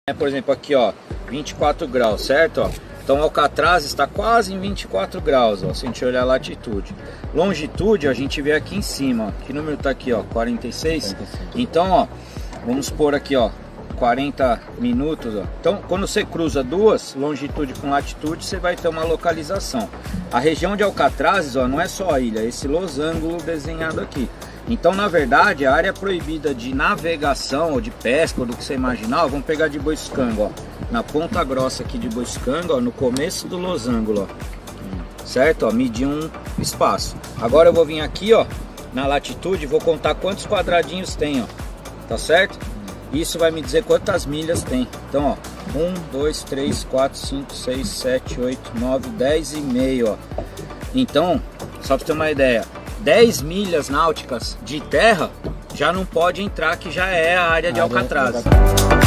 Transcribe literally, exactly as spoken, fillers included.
Por exemplo, aqui ó, vinte e quatro graus, certo? Ó, então Alcatraz está quase em vinte e quatro graus, ó, se a gente olhar a latitude. Longitude, ó, a gente vê aqui em cima, ó, que número tá aqui, ó, quarenta e seis. quarenta e seis. Então, ó, vamos pôr aqui, ó, quarenta minutos, ó. Então, quando você cruza duas, longitude com latitude, você vai ter uma localização. A região de Alcatraz, ó, não é só a ilha, é esse losango desenhado aqui. Então, na verdade, a área proibida de navegação ou de pesca ou do que você imaginar, ó, vamos pegar de Boiçucanga, ó, na ponta grossa aqui de Boiçucanga, ó, no começo do losango, ó, certo? Ó, medir um espaço. Agora eu vou vir aqui, ó, na latitude, vou contar quantos quadradinhos tem, ó, tá certo? Isso vai me dizer quantas milhas tem. Então, ó, um, dois, três, quatro, cinco, seis, sete, oito, nove, dez e meio, ó. Então, só para ter uma ideia, dez milhas náuticas de terra já não pode entrar, que já é a área de Alcatraz.